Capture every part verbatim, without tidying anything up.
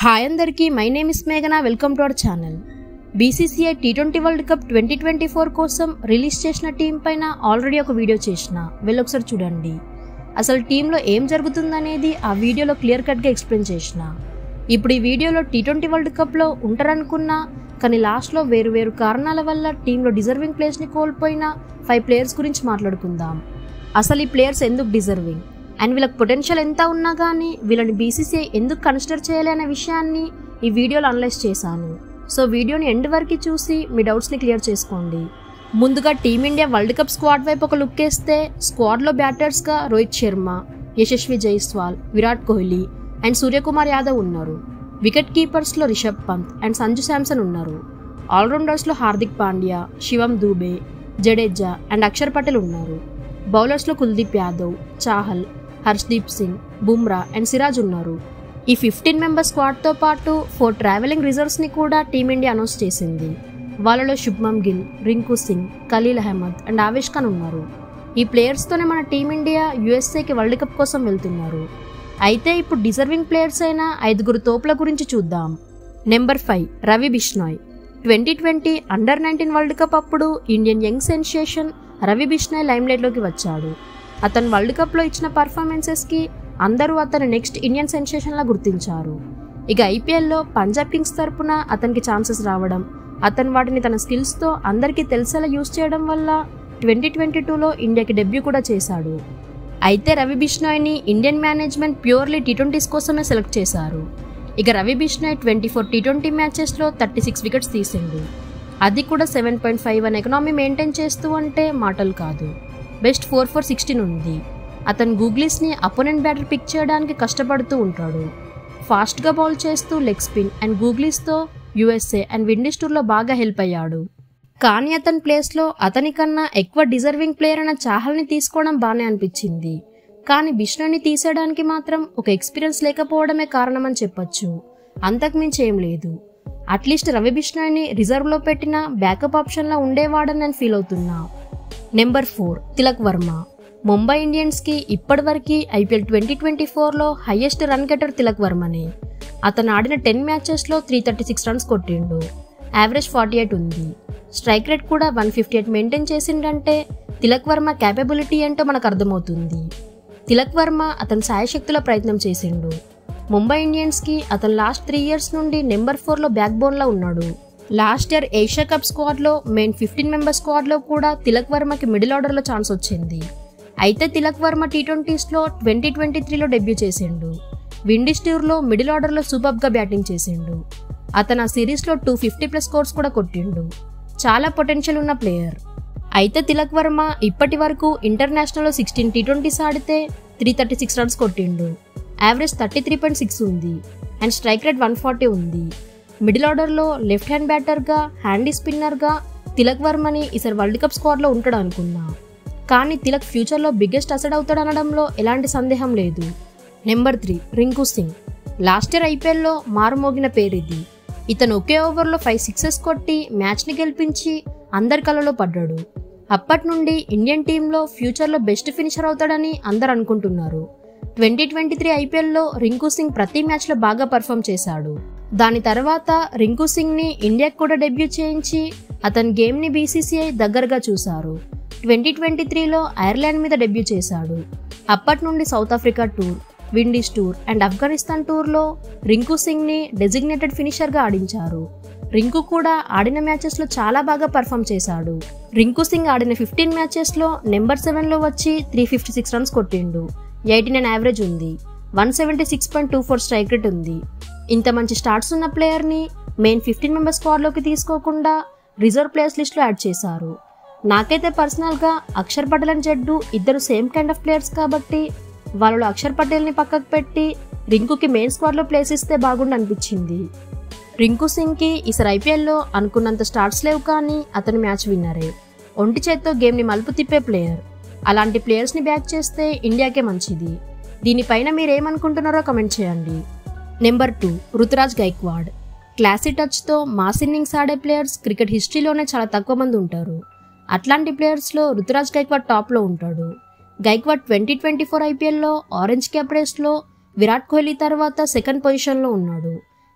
Hi అందరికీ, my name is మేఘనా. Welcome to our channel. BCCI T twenty world cup twenty twenty four కోసం release చేసిన team పైన already ఒక video చేసిన, వెళ్ళొకసారి చూడండి. అసలు టీంలో ఏం జరుగుతుందనేది ఆ వీడియోలో క్లియర్ కట్గా ఎక్స్ప్లెయిన్ చేసిన. ఇప్పుడు ఈ వీడియోలో టీ ట్వంటీ వరల్డ్ కప్లో ఉంటారనుకున్నా కానీ లాస్ట్లో వేరు వేరు కారణాల వల్ల టీంలో డిజర్వింగ్ ప్లేయర్స్ని కోల్పోయిన ఫైవ్ ప్లేయర్స్ గురించి మాట్లాడుకుందాం. అసలు ఈ ప్లేయర్స్ ఎందుకు డిజర్వింగ్ అండ్ వీళ్ళకి పొటెన్షియల్ ఎంత ఉన్నా కానీ వీళ్ళని బీసీసీఐ ఎందుకు కన్సిడర్ చేయాలి అనే విషయాన్ని ఈ వీడియోలో అనలైజ్ చేశాను. సో వీడియోని ఎండ్ వరకు చూసి మీ డౌట్స్ని క్లియర్ చేసుకోండి. ముందుగా టీమిండియా వరల్డ్ కప్ స్క్వాడ్ వైపు ఒక లుక్ వేస్తే స్క్వాడ్లో బ్యాటర్స్గా రోహిత్ శర్మ, యశస్వి జైస్వాల్, విరాట్ కోహ్లీ అండ్ సూర్యకుమార్ యాదవ్ ఉన్నారు. వికెట్ కీపర్స్లో రిషబ్ పంత్ అండ్ సంజు శాంసన్ ఉన్నారు. ఆల్రౌండర్స్లో హార్దిక్ పాండ్యా, శివం దూబే, జడేజా అండ్ అక్షర్ పటేల్ ఉన్నారు. బౌలర్స్లో కుల్దీప్ యాదవ్, చాహల్, హర్షదీప్ సింగ్, బుమ్రా అండ్ సిరాజ్ ఉన్నారు. ఈ ఫిఫ్టీన్ మెంబర్ స్క్వాడ్తో పాటు ఫోర్ ట్రావెలింగ్ రిజర్వ్స్ని కూడా టీమిండియా అనౌన్స్ చేసింది. వాళ్ళలో శుభ్మన్ గిల్, రింకు సింగ్, ఖలీల్ అహ్మద్ అండ్ ఆవేష్ ఖాన్ ఉన్నారు. ఈ ప్లేయర్స్తోనే మన టీమిండియా యూఎస్ఏకి వరల్డ్ కప్ కోసం వెళ్తున్నారు. అయితే ఇప్పుడు డిజర్వింగ్ ప్లేయర్స్ అయిన ఐదుగురు తోపుల గురించి చూద్దాం. Number five Ravi Bishnoi. Twenty twenty under nineteen world cup అప్పుడు Indian young sensation Ravi Bishnoi లైమ్లైట్లోకి వచ్చాడు. అతను వరల్డ్ కప్లో ఇచ్చిన పర్ఫార్మెన్సెస్కి అందరూ అతను నెక్స్ట్ ఇండియన్ సెన్సేషన్లా గుర్తించారు. ఇక ఐపీఎల్లో పంజాబ్ కింగ్స్ తరపున అతనికి ఛాన్సెస్ రావడం, అతను వాటిని తన స్కిల్స్తో అందరికీ తెలిసేలా యూజ్ చేయడం వల్ల ట్వంటీ ట్వంటీ టూలో ఇండియాకి డెబ్యూ కూడా చేశాడు. అయితే రవి బిష్నాయ్ని Indian management purely T twenties కోసమే సెలెక్ట్ చేశారు. ఇక Ravi Bishnoi twenty four T twenty మ్యాచెస్లో థర్టీ సిక్స్ వికెట్స్ తీసిండు. అది కూడా seven point five one economy maintain చేస్తూ అంటే మాటలు కాదు. బెస్ట్ ఫోర్ ఫోర్ సిక్స్టీన్ ఉంది. అతను గూగ్లీస్ని అపోనెంట్ బ్యాటర్ పిక్ చేయడానికి కష్టపడుతూ ఉంటాడు. ఫాస్ట్గా బౌల్ చేస్తూ లెగ్ స్పిన్ అండ్ గూగ్లీస్తో యూఎస్ఏ అండ్ విండీస్ టూర్లో బాగా హెల్ప్ అయ్యాడు. కానీ అతని ప్లేస్లో అతనికన్నా ఎక్కువ డిజర్వింగ్ ప్లేయర్ అయిన చాహల్ని తీసుకోవడం బాగానే అనిపించింది. కానీ బిష్నాయ్ని తీసేయడానికి మాత్రం ఒక ఎక్స్పీరియన్స్ లేకపోవడమే కారణమని చెప్పొచ్చు. అంతకుమించి ఏం లేదు. అట్లీస్ట్ రవి బిష్నాయ్ని రిజర్వ్లో పెట్టిన బ్యాకప్ ఆప్షన్లా ఉండేవాడని నేను ఫీల్ అవుతున్నా. Number four Tilak Varma. ముంబై ఇండియన్స్కి ఇప్పటివరకు ఐపీఎల్ ట్వంటీ ట్వంటీ ఫోర్లో హైయెస్ట్ రన్ గెటర్ తిలక్ వర్మనే. అతను ఆడిన టెన్ మ్యాచెస్లో త్రీ థర్టీ సిక్స్ రన్స్ కొట్టిండు. యావరేజ్ ఫార్టీ ఎయిట్ ఉంది. స్ట్రైక్ రేట్ కూడా వన్ ఫిఫ్టీ ఎయిట్ మెయింటైన్ చేసిండంటే తిలక్ వర్మ క్యాపబిలిటీ ఏంటో మనకు అర్థమవుతుంది. తిలక్ వర్మ అతని సాయశక్తుల ప్రయత్నం చేసిండు. ముంబై ఇండియన్స్కి అతను లాస్ట్ త్రీ ఇయర్స్ నుండి నెంబర్ ఫోర్లో బ్యాక్ బోన్లో ఉన్నాడు. లాస్ట్ ఇయర్ ఏషియా కప్ స్క్వాడ్లో మెయిన్ ఫిఫ్టీన్ మెంబర్ స్క్వాడ్లో కూడా తిలక్ వర్మకి మిడిల్ ఆర్డర్లో ఛాన్స్ వచ్చింది. అయితే తిలక్ వర్మ టీ ట్వంటీస్లో ట్వంటీ ట్వంటీ త్రీలో డెబ్యూ చేసిండు. విండీస్ టూర్లో మిడిల్ ఆర్డర్లో సూపర్గా బ్యాటింగ్ చేసిండు. అతను ఆ సిరీస్లో టూ ఫిఫ్టీ ప్లస్ స్కోర్స్ కూడా కొట్టిండు. చాలా పొటెన్షియల్ ఉన్న ప్లేయర్. అయితే తిలక్ వర్మ ఇప్పటి వరకు ఇంటర్నేషనల్లో సిక్స్టీన్ టీ ట్వంటీస్ ఆడితే త్రీ థర్టీ సిక్స్ రన్స్ కొట్టిండు. Average thirty three point six ఉంది and strike rate one forty ఉంది. మిడిల్ ఆర్డర్లో లెఫ్ట్ హ్యాండ్ బ్యాటర్గా, హ్యాండీ స్పిన్నర్గా తిలక్ వర్మని ఈసారి వరల్డ్ కప్ స్క్వాడ్లో ఉంటాడు అనుకున్నా. కానీ తిలక్ ఫ్యూచర్లో బిగ్గెస్ట్ అసెట్ అవుతాడు అనడంలో ఎలాంటి సందేహం లేదు. Number three Rinku Singh. Last year ఐపీఎల్లో మారుమోగిన పేరు ఇది. ఇతను ఒకే ఓవర్లో ఫైవ్ సిక్సెస్ కొట్టి మ్యాచ్ని గెలిపించి అందరి కళ్ళలో పడ్డాడు. అప్పటి నుండి ఇండియన్ టీంలో ఫ్యూచర్లో బెస్ట్ ఫినిషర్ అవుతాడని అందరు అనుకుంటున్నారు. ట్వంటీ ట్వంటీ త్రీ ఐపీఎల్లో రింకు సింగ్ ప్రతి మ్యాచ్లో బాగా పర్ఫామ్ చేశాడు. దాని తర్వాత రింకు సింగ్ని ఇండియాకి కూడా డెబ్యూ చేయించి అతని గేమ్ని బీసీసీఐ దగ్గరగా చూశారు. ట్వంటీ ట్వంటీ త్రీలో ఐర్లాండ్ మీద డెబ్యూ చేశాడు. అప్పటి నుండి south Africa tour, Windies tour and Afghanistan టూర్లో రింకు సింగ్ని డెసిగ్నేటెడ్ ఫినిషర్గా ఆడించారు. రింకు కూడా ఆడిన మ్యాచెస్లో చాలా బాగా పర్ఫామ్ చేశాడు. రింకు సింగ్ ఆడిన ఫిఫ్టీన్ మ్యాచెస్లో నెంబర్ సెవెన్లో వచ్చి త్రీ ఫిఫ్టీ సిక్స్ రన్స్ కొట్టిండు. ఎయిటీ నైన్ యావరేజ్ ఉంది. One seventy six point two four strike rate ఉంది. ఇంత మంచి స్టార్ట్స్ ఉన్న ప్లేయర్ని మెయిన్ ఫిఫ్టీన్ మెంబర్ స్క్వాడ్లోకి తీసుకోకుండా రిజర్వ్ ప్లేయర్స్ లిస్ట్లో యాడ్ చేశారు. నాకైతే పర్సనల్గా అక్షర్ పటేల్ అండ్ జడ్డు ఇద్దరు సేమ్ కైండ్ ఆఫ్ ప్లేయర్స్ కాబట్టి వాళ్ళలో అక్షర్ పటేల్ని పక్కకు పెట్టి రింకుకి మెయిన్ స్క్వాడ్లో ప్లేస్ ఇస్తే బాగుండి అనిపించింది. రింకు సింగ్కి ఈసారి ఐపీఎల్లో అనుకున్నంత స్టార్ట్స్ లేవు కానీ అతని మ్యాచ్ విన్నరే. ఒంటి చేత్తో గేమ్ని మలుపు తిప్పే ప్లేయర్. అలాంటి ప్లేయర్స్ని బ్యాక్ చేస్తే ఇండియాకే మంచిది. దీనిపైన మీరేమనుకుంటున్నారో కమెంట్ చేయండి. Number two Ruturaj Gaikwad. Classy టచ్తో మాస్ ఇన్నింగ్స్ ఆడే ప్లేయర్స్ క్రికెట్ హిస్టరీలోనే చాలా తక్కువ మంది ఉంటారు. అట్లాంటి ప్లేయర్స్లో రుతురాజ్ గైక్వాడ్ టాప్లో ఉంటాడు. గైక్వాడ్ ట్వంటీ ట్వంటీ ఫోర్ ఐపీఎల్లో ఆరెంజ్ క్యాప్ రేస్లో విరాట్ కోహ్లీ తర్వాత సెకండ్ పొజిషన్లో ఉన్నాడు.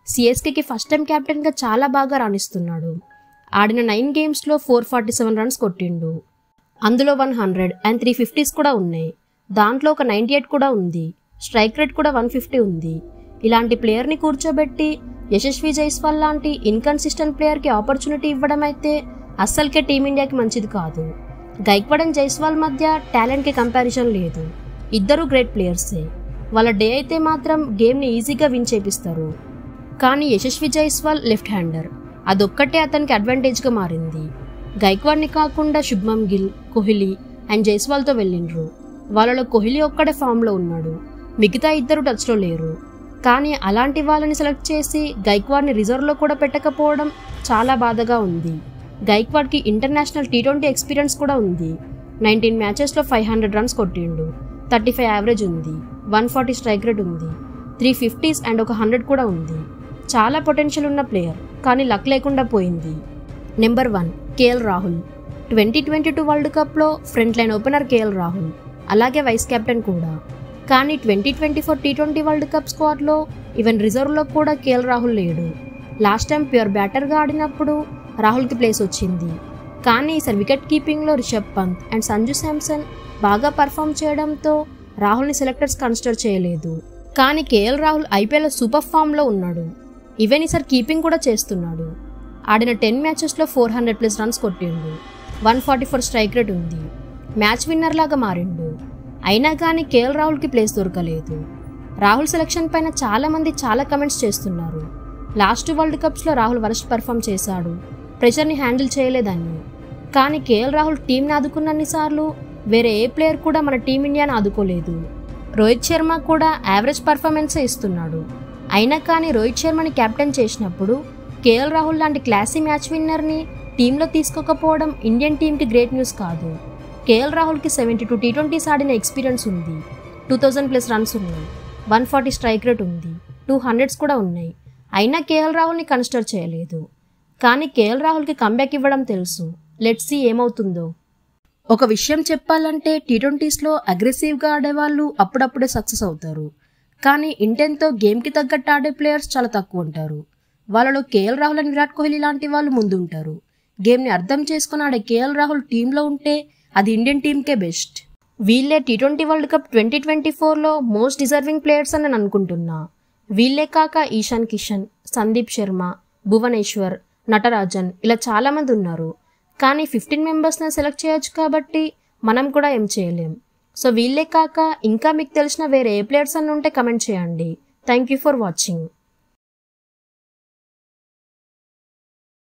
సిఎస్కేకి ఫస్ట్ టైం కెప్టెన్గా చాలా బాగా రాణిస్తున్నాడు. ఆడిన నైన్ గేమ్స్లో ఫోర్ ఫార్టీ సెవెన్ రన్స్ కొట్టిండు. అందులో one hundred and three fifties కూడా ఉన్నాయి. దాంట్లో ఒక నైంటీ ఎయిట్ కూడా ఉంది. స్ట్రైక్ రేట్ కూడా వన్ ఫిఫ్టీ ఉంది. ఇలాంటి ప్లేయర్ని కూర్చోబెట్టి యశస్వి జైస్వాల్ లాంటి ఇన్కన్సిస్టెంట్ ప్లేయర్కి ఆపర్చునిటీ ఇవ్వడం అయితే అస్సలకే టీమిండియాకి మంచిది కాదు. గైక్వాడ్ అండ్ జైస్వాల్ మధ్య టాలెంట్కి కంపారిజన్ లేదు. ఇద్దరు గ్రేట్ ప్లేయర్సే. వాళ్ళ డే అయితే మాత్రం గేమ్ని ఈజీగా విన్ చేపిస్తారు. కానీ యశస్వి జైస్వాల్ లెఫ్ట్ హ్యాండర్, అదొక్కటే అతనికి అడ్వాంటేజ్గా మారింది. గైక్వాడ్ని కాకుండా శుభ్మన్ గిల్, కోహ్లీ అండ్ జైస్వాల్తో వెళ్ళిండ్రు. వాళ్ళలో కోహ్లీ ఒక్కడే ఫామ్లో ఉన్నాడు. మిగతా ఇద్దరు టచ్లో లేరు. కానీ అలాంటి వాళ్ళని సెలెక్ట్ చేసి గైక్వాడ్ని రిజర్వ్లో కూడా పెట్టకపోవడం చాలా బాధగా ఉంది. గైక్వాడ్కి ఇంటర్నేషనల్ టీ ట్వంటీ ఎక్స్పీరియన్స్ కూడా ఉంది. నైన్టీన్ మ్యాచెస్లో ఫైవ్ హండ్రెడ్ రన్స్ కొట్టిండు. థర్టీ ఫైవ్ యావరేజ్ ఉంది. వన్ ఫార్టీ స్ట్రైక్ రేట్ ఉంది. త్రీ ఫిఫ్టీస్ అండ్ ఒక హండ్రెడ్ కూడా ఉంది. చాలా పొటెన్షియల్ ఉన్న ప్లేయర్, కానీ లక్ లేకుండా పోయింది. Number one KL Rahul. Twenty twenty two world కప్లో front line opener KL Rahul, అలాగే వైస్ కెప్టెన్ కూడా. కానీ twenty twenty four T twenty world cup స్క్వాడ్లో ఈవెన్ రిజర్వ్లో కూడా కేఎల్ రాహుల్ లేడు. లాస్ట్ టైం ప్యూర్ బ్యాటర్గా ఆడినప్పుడు రాహుల్కి ప్లేస్ వచ్చింది. కానీ ఈసారి వికెట్ కీపింగ్లో రిషబ్ పంత్ అండ్ సంజు శాంసన్ బాగా పర్ఫామ్ చేయడంతో రాహుల్ని సెలెక్టర్స్ కన్సిడర్ చేయలేదు. కానీ కేఎల్ రాహుల్ ఐపీఎల్లో సూపర్ ఫామ్లో ఉన్నాడు. ఈవెన్ ఈసారి కీపింగ్ కూడా చేస్తున్నాడు. ఆడిన టెన్ మ్యాచెస్లో ఫోర్ హండ్రెడ్ ప్లస్ రన్స్ కొట్టిండు. One forty four strike rate ఉంది. మ్యాచ్ విన్నర్ లాగా మారిండు. అయినా కానీ కేఎల్ రాహుల్కి ప్లేస్ దొరకలేదు. రాహుల్ సెలెక్షన్ పైన చాలామంది చాలా కమెంట్స్ చేస్తున్నారు. లాస్ట్ వరల్డ్ కప్స్లో రాహుల్ వరస్ట్ పర్ఫామ్ చేశాడు, ప్రెషర్ని హ్యాండిల్ చేయలేదని. కానీ కేఎల్ రాహుల్ టీంని ఆదుకున్నన్నిసార్లు వేరే ఏ ప్లేయర్ కూడా మన టీమిండియాని ఆదుకోలేదు. రోహిత్ శర్మ కూడా యావరేజ్ పర్ఫార్మెన్సే ఇస్తున్నాడు. అయినా కానీ రోహిత్ శర్మని కెప్టెన్ చేసినప్పుడు కేఎల్ రాహుల్ లాంటి క్లాసీ మ్యాచ్ విన్నర్ని టీంలో తీసుకోకపోవడం ఇండియన్ టీంకి గ్రేట్ న్యూస్ కాదు. కేఎల్ రాహుల్కి సెవెంటీ టూ టీ ట్వంటీస్ ఆడిన ఎక్స్పీరియన్స్ ఉంది. టూ థౌజండ్ ప్లస్ రన్స్ ఉన్నాయి. వన్ ఫార్టీ స్ట్రైక్ రేట్ ఉంది. టూ హండ్రెడ్స్ కూడా ఉన్నాయి. అయినా కేఎల్ రాహుల్ని కన్సిడర్ చేయలేదు. కానీ కేఎల్ రాహుల్కి కంబ్యాక్ ఇవ్వడం తెలుసు. లెట్స్ సీ ఏమవుతుందో. ఒక విషయం చెప్పాలంటే టీ ట్వంటీస్లో అగ్రెసివ్గా ఆడేవాళ్ళు అప్పుడప్పుడే సక్సెస్ అవుతారు. కానీ ఇంటెన్తో గేమ్కి తగ్గట్టు ఆడే ప్లేయర్స్ చాలా తక్కువ ఉంటారు. వాళ్ళలో కేఎల్ రాహుల్ అండ్ విరాట్ కోహ్లీ లాంటి వాళ్ళు ముందు ఉంటారు. గేమ్ని అర్థం చేసుకుని ఆడే కేఎల్ రాహుల్ టీంలో ఉంటే అది ఇండియన్ టీంకే బెస్ట్. వీళ్ళే T twenty world cup twenty twenty ఫోర్లో మోస్ట్ డిజర్వింగ్ ప్లేయర్స్ అని నేను అనుకుంటున్నా. వీళ్ళే కాక ఈశాన్ కిషన్, సందీప్ శర్మ, భువనేశ్వర్, నటరాజన్ ఇలా చాలామంది ఉన్నారు. కానీ ఫిఫ్టీన్ మెంబర్స్ని సెలెక్ట్ చేయొచ్చు కాబట్టి మనం కూడా ఏం చేయలేం. సో వీళ్ళే కాక ఇంకా మీకు తెలిసిన వేరే ఏ ప్లేయర్స్ అని ఉంటే కమెంట్ చేయండి. Thank you for watching.